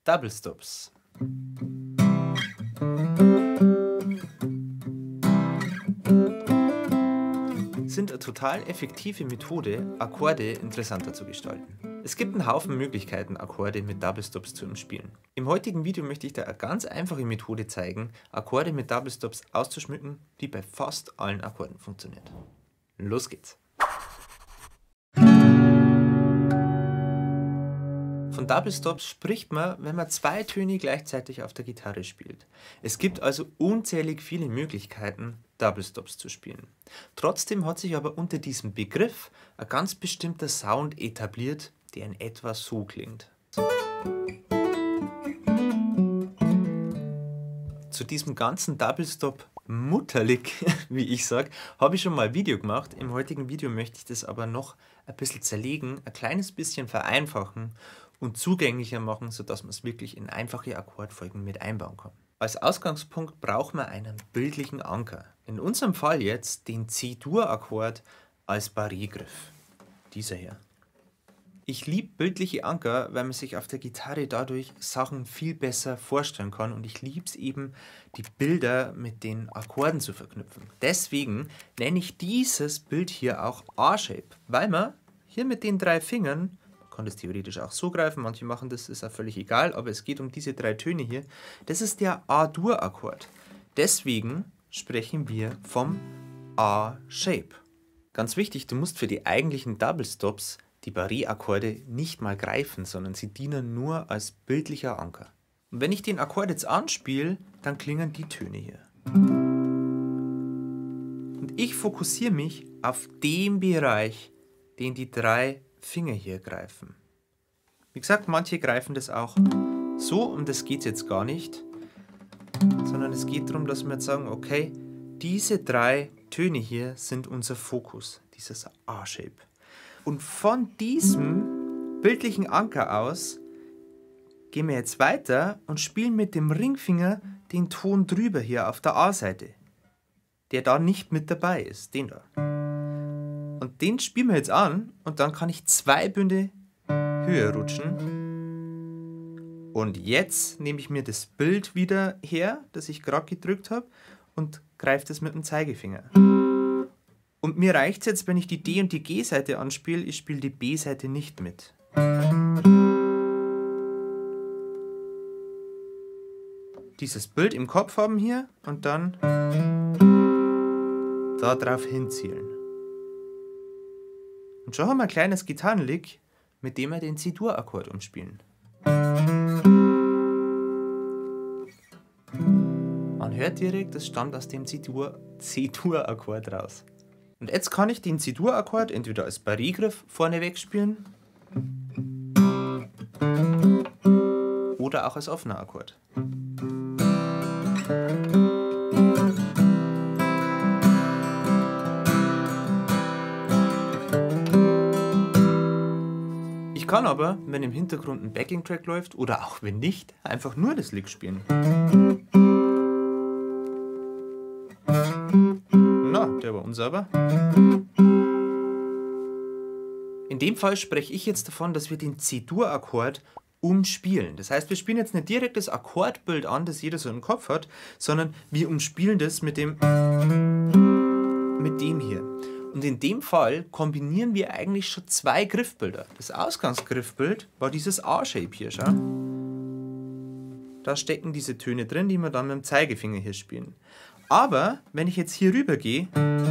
Double Stops. Sind eine total effektive Methode, Akkorde interessanter zu gestalten. Es gibt einen Haufen Möglichkeiten, Akkorde mit Double Stops zu umspielen. Im heutigen Video möchte ich dir eine ganz einfache Methode zeigen, Akkorde mit Double Stops auszuschmücken, die bei fast allen Akkorden funktioniert. Los geht's! Von Double Stops spricht man, wenn man zwei Töne gleichzeitig auf der Gitarre spielt. Es gibt also unzählig viele Möglichkeiten, Double Stops zu spielen. Trotzdem hat sich aber unter diesem Begriff ein ganz bestimmter Sound etabliert, der in etwa so klingt. Zu diesem ganzen Double Stop mutterlig, wie ich sage, habe ich schon mal ein Video gemacht. Im heutigen Video möchte ich das aber noch ein bisschen zerlegen, ein kleines bisschen vereinfachen und zugänglicher machen, sodass man es wirklich in einfache Akkordfolgen mit einbauen kann. Als Ausgangspunkt braucht man einen bildlichen Anker. In unserem Fall jetzt den C-Dur-Akkord als Barré-Griff. Dieser hier. Ich liebe bildliche Anker, weil man sich auf der Gitarre dadurch Sachen viel besser vorstellen kann und ich liebe es eben, die Bilder mit den Akkorden zu verknüpfen. Deswegen nenne ich dieses Bild hier auch A-Shape, weil man hier mit den drei Fingern, man kann das theoretisch auch so greifen, manche machen das, ist auch völlig egal, aber es geht um diese drei Töne hier, das ist der A-Dur-Akkord. Deswegen sprechen wir vom A-Shape. Ganz wichtig, du musst für die eigentlichen Double Stops die Barré-Akkorde nicht mal greifen, sondern sie dienen nur als bildlicher Anker. Und wenn ich den Akkord jetzt anspiele, dann klingen die Töne hier. Und ich fokussiere mich auf den Bereich, den die drei Finger hier greifen. Wie gesagt, manche greifen das auch so, um das geht es jetzt gar nicht, sondern es geht darum, dass wir jetzt sagen, okay, diese drei Töne hier sind unser Fokus, dieses A-Shape. Und von diesem bildlichen Anker aus gehen wir jetzt weiter und spielen mit dem Ringfinger den Ton drüber hier auf der A-Seite, der da nicht mit dabei ist, den da. Und den spielen wir jetzt an und dann kann ich zwei Bünde höher rutschen. Und jetzt nehme ich mir das Bild wieder her, das ich gerade gedrückt habe und greife das mit dem Zeigefinger. Und mir reicht es jetzt, wenn ich die D- und die G-Seite anspiele, ich spiele die B-Seite nicht mit. Dieses Bild im Kopf haben hier und dann da drauf hinzielen. Und schon haben wir ein kleines Gitarrenlick, mit dem wir den C-Dur-Akkord umspielen. Man hört direkt, das stammt aus dem C-Dur-Akkord raus. Und jetzt kann ich den C-Dur-Akkord entweder als Barré-Griff vorneweg spielen oder auch als offener Akkord. Ich kann aber, wenn im Hintergrund ein Backing-Track läuft oder auch wenn nicht, einfach nur das Lick spielen. Na, der war unsauber. In dem Fall spreche ich jetzt davon, dass wir den C-Dur-Akkord umspielen. Das heißt, wir spielen jetzt nicht direkt das Akkordbild an, das jeder so im Kopf hat, sondern wir umspielen das mit dem hier. Und in dem Fall kombinieren wir eigentlich schon zwei Griffbilder. Das Ausgangsgriffbild war dieses A-Shape hier, schau. Da stecken diese Töne drin, die wir dann mit dem Zeigefinger hier spielen. Aber wenn ich jetzt hier rüber gehe,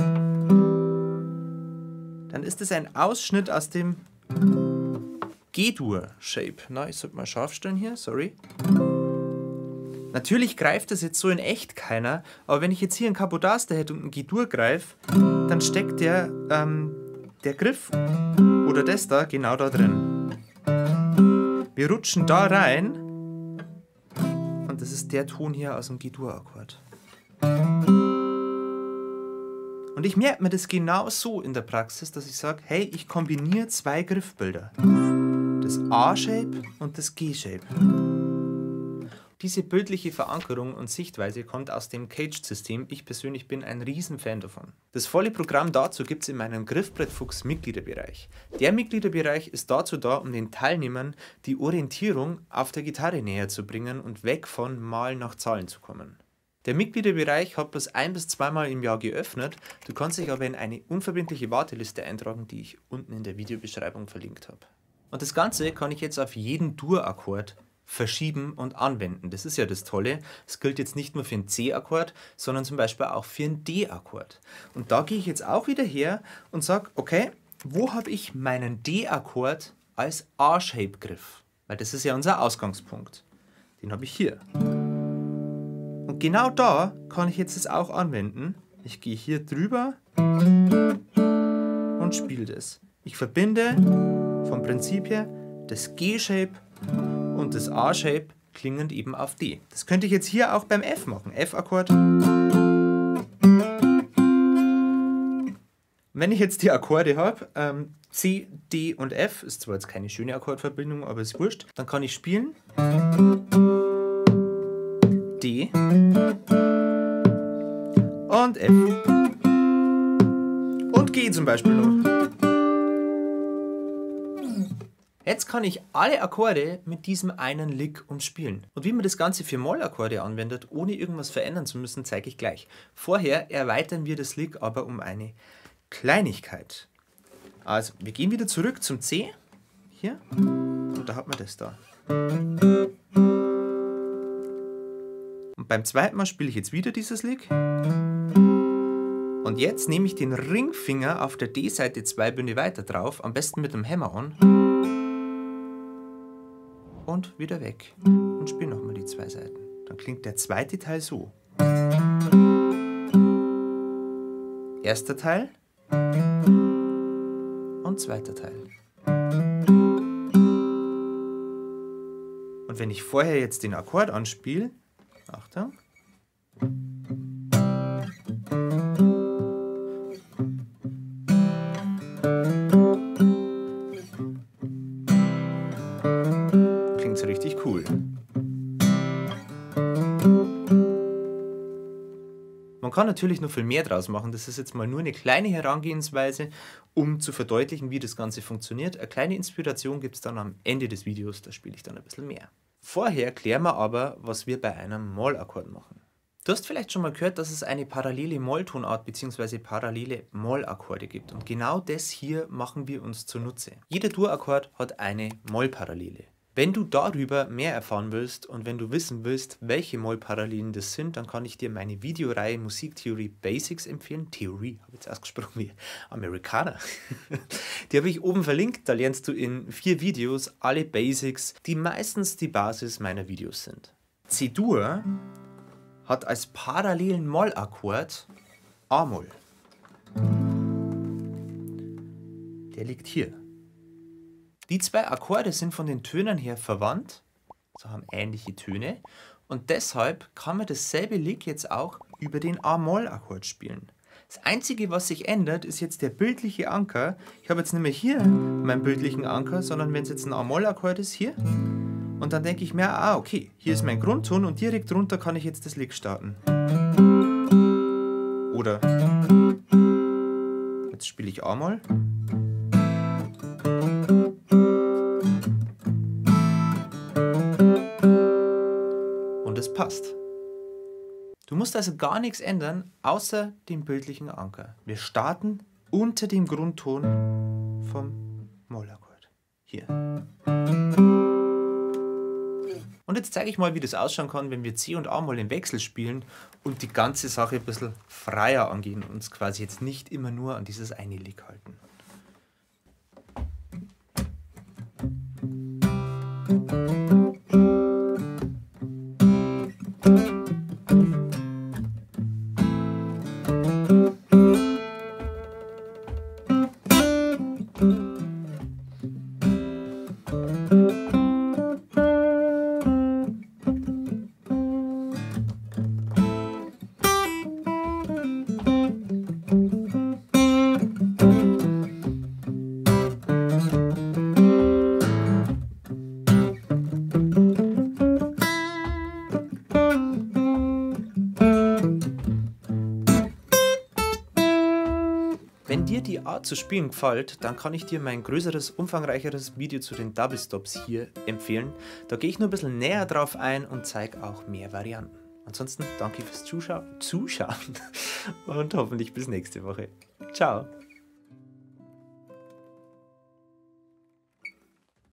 dann ist es ein Ausschnitt aus dem G-Dur-Shape. Na, ich sollte mal scharf stellen hier, sorry. Natürlich greift das jetzt so in echt keiner, aber wenn ich jetzt hier einen Capodaster hätte und einen G-Dur greife, dann steckt der Griff oder das da genau da drin. Wir rutschen da rein und das ist der Ton hier aus dem G-Dur-Akkord. Und ich merke mir das genau so in der Praxis, dass ich sage, hey, ich kombiniere zwei Griffbilder. Das A-Shape und das G-Shape. Diese bildliche Verankerung und Sichtweise kommt aus dem Caged-System. Ich persönlich bin ein Riesenfan davon. Das volle Programm dazu gibt es in meinem Griffbrettfuchs Mitgliederbereich. Der Mitgliederbereich ist dazu da, um den Teilnehmern die Orientierung auf der Gitarre näher zu bringen und weg von Malen nach Zahlen zu kommen. Der Mitgliederbereich hat bloß 1- bis 2-mal im Jahr geöffnet. Du kannst dich aber in eine unverbindliche Warteliste eintragen, die ich unten in der Videobeschreibung verlinkt habe. Und das Ganze kann ich jetzt auf jeden Dur-Akkord verschieben und anwenden. Das ist ja das Tolle. Es gilt jetzt nicht nur für einen C-Akkord, sondern zum Beispiel auch für einen D-Akkord. Und da gehe ich jetzt auch wieder her und sage, okay, wo habe ich meinen D-Akkord als A-Shape-Griff? Weil das ist ja unser Ausgangspunkt. Den habe ich hier. Und genau da kann ich jetzt das auch anwenden. Ich gehe hier drüber und spiele das. Ich verbinde vom Prinzip her das G-Shape und das A-Shape klingend eben auf D. Das könnte ich jetzt hier auch beim F machen. F-Akkord. Wenn ich jetzt die Akkorde habe, C, D und F, ist zwar jetzt keine schöne Akkordverbindung, aber ist wurscht, dann kann ich spielen D und F und G zum Beispiel noch. Jetzt kann ich alle Akkorde mit diesem einen Lick umspielen. Und wie man das Ganze für Mollakkorde anwendet, ohne irgendwas verändern zu müssen, zeige ich gleich. Vorher erweitern wir das Lick aber um eine Kleinigkeit. Also, wir gehen wieder zurück zum C. Hier. Und da hat man das da. Und beim zweiten Mal spiele ich jetzt wieder dieses Lick. Und jetzt nehme ich den Ringfinger auf der D-Seite 2 Bünde weiter drauf, am besten mit dem Hammer-on. Und wieder weg. Und spiele nochmal die 2 Seiten. Dann klingt der zweite Teil so. Erster Teil und zweiter Teil. Und wenn ich vorher jetzt den Akkord anspiele, Achtung, klingt so richtig cool. Man kann natürlich noch viel mehr draus machen. Das ist jetzt mal nur eine kleine Herangehensweise, um zu verdeutlichen, wie das Ganze funktioniert. Eine kleine Inspiration gibt es dann am Ende des Videos, da spiele ich dann ein bisschen mehr. Vorher klären wir aber, was wir bei einem Mollakkord machen. Du hast vielleicht schon mal gehört, dass es eine parallele Molltonart bzw. parallele Mollakkorde gibt. Und genau das hier machen wir uns zunutze. Jeder Dur-Akkord hat eine Mollparallele. Wenn du darüber mehr erfahren willst und wenn du wissen willst, welche Mollparallelen das sind, dann kann ich dir meine Videoreihe Musiktheorie Basics empfehlen. Theorie, habe ich jetzt ausgesprochen wie Amerikaner. Die habe ich oben verlinkt, da lernst du in 4 Videos alle Basics, die meistens die Basis meiner Videos sind. C-Dur hat als parallelen Mollakkord A-Moll. Der liegt hier. Die 2 Akkorde sind von den Tönen her verwandt, also haben ähnliche Töne, und deshalb kann man dasselbe Lick jetzt auch über den A-Moll-Akkord spielen. Das Einzige, was sich ändert, ist jetzt der bildliche Anker. Ich habe jetzt nicht mehr hier meinen bildlichen Anker, sondern wenn es jetzt ein A-Moll-Akkord ist, hier, und dann denke ich mir, ah okay, hier ist mein Grundton und direkt drunter kann ich jetzt das Lick starten. Oder jetzt spiele ich A-Moll. Und es passt. Du musst also gar nichts ändern, außer dem bildlichen Anker. Wir starten unter dem Grundton vom Mollakkord. Hier. Und jetzt zeige ich mal, wie das ausschauen kann, wenn wir C und A-Moll im Wechsel spielen und die ganze Sache ein bisschen freier angehen und uns quasi jetzt nicht immer nur an dieses eine Lick halten. dir die Art zu spielen gefällt, dann kann ich dir mein größeres, umfangreicheres Video zu den Double Stops hier empfehlen. Da gehe ich nur ein bisschen näher drauf ein und zeige auch mehr Varianten. Ansonsten danke fürs Zuschauen und hoffentlich bis nächste Woche. Ciao!